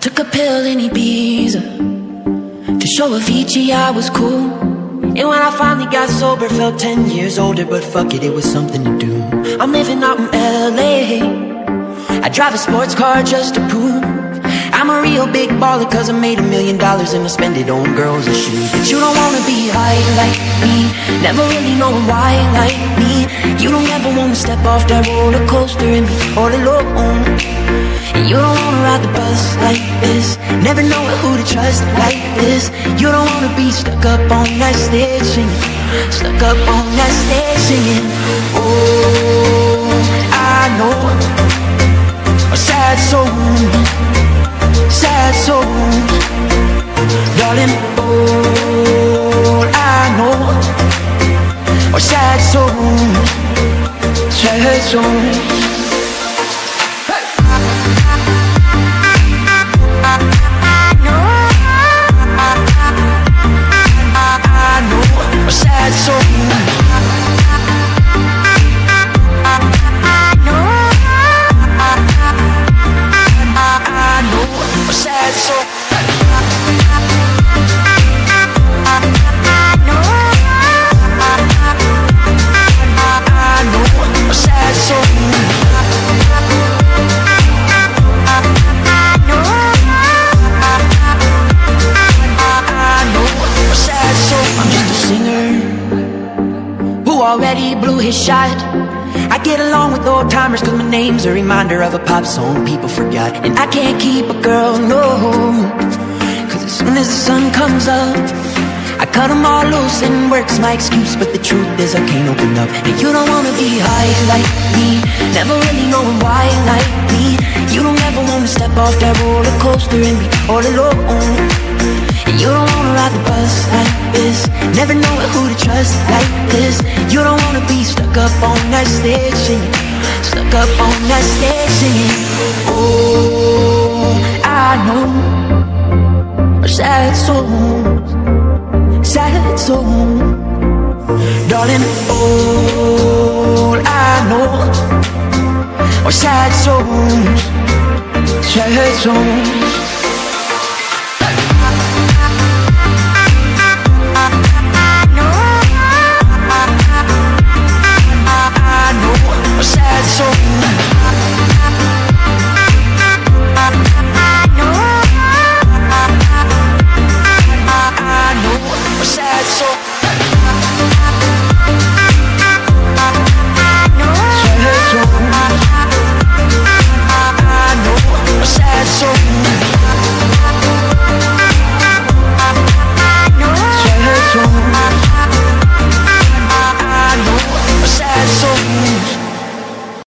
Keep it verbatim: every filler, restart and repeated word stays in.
Took a pill in Ibiza to show Avicii I was cool. And when I finally got sober, felt ten years older. But fuck it, it was something to do. I'm living out in L A. I drive a sports car just to prove I'm a real big baller, cause I made a million dollars and I spend it on girls and shoes. But you don't wanna be high like me, never really knowing why like me. You don't ever wanna step off that roller coaster and be all alone. And you don't wanna ride the bus like this, never know who to trust like this. You don't wanna be stuck up on that stage singing, stuck up on that stage singing. Oh, I know a sad soul, sad souls, darling, all I know are sad souls, sad souls. Already blew his shot. I get along with old timers cause my name's a reminder of a pop song people forgot. And I can't keep a girl, no, cause as soon as the sun comes up I cut them all loose and work's my excuse. But the truth is I can't open up. And you don't wanna be high like me, never really knowing why like me. You don't ever wanna step off that roller coaster and be all alone. And you don't wanna ride the bus like this, never know who to trust like this. You don't wanna be stuck up on that stage singing, stuck up on that stage singing. Oh, I know are sad souls, sad souls, darling. All I know are sad souls, sad souls.